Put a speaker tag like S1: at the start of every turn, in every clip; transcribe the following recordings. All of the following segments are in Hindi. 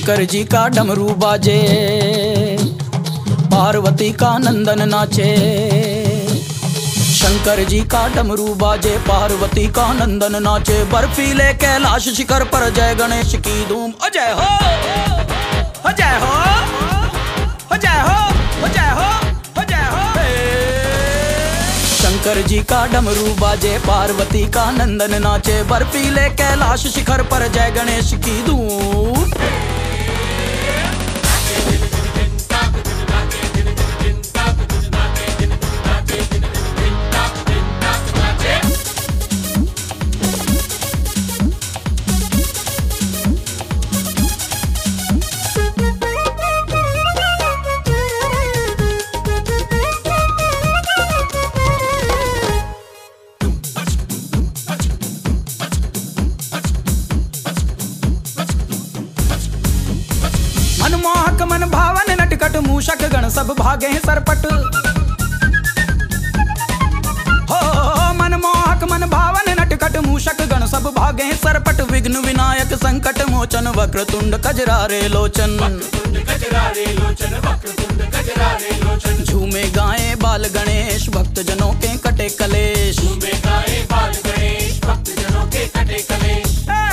S1: शंकर जी का डमरू बाजे, पार्वती का नंदन नाचे। शंकर जी का डमरू बाजे, पार्वती का नंदन नाचे। बर्फीले कैलाश शिखर पर जय गणेश की धूम। अजय हो, अजय हो, अजय हो, अजय हो, अजय हो। शंकर जी का डमरू बाजे, पार्वती का नंदन नाचे। बर्फीले कैलाश शिखर पर जय गणेश की धूम। मनमोहक मन भावन नटखट, मूषक गण सब भागे हैं सरपट। हो मनमोहक मन भावन नटखट, मूषक गण सब भागे हैं सरपट। विघ्न विनायक संकट मोचन, वक्रतुंड कजरारे लोचन। झूमे गाए बाल गणेश, भक्त जनों के कटे कलेश। झूमे गाए बाल गणेश, भक्त जनों के कटे कलेश।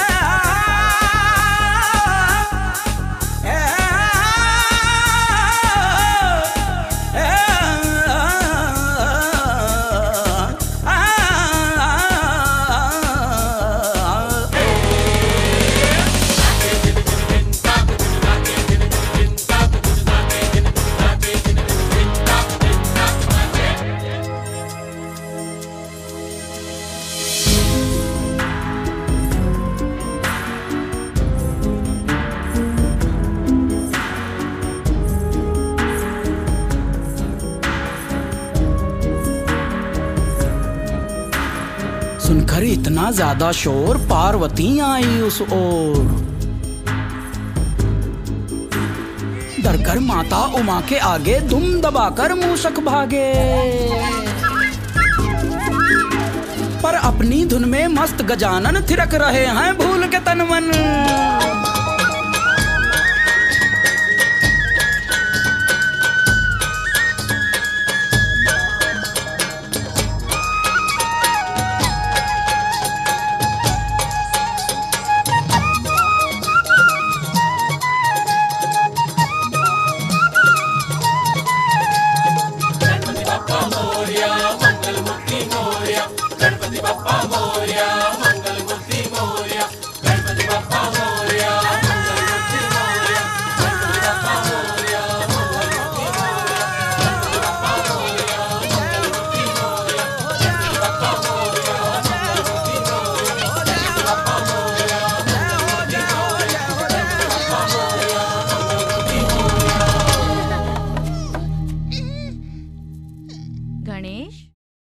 S1: सुनकर इतना ज्यादा शोर, पार्वती आई उस ओर। डरकर माता उमा के आगे दुम दबाकर मूषक भागे। पर अपनी धुन में मस्त गजानन थिरक रहे हैं भूल के तन मन।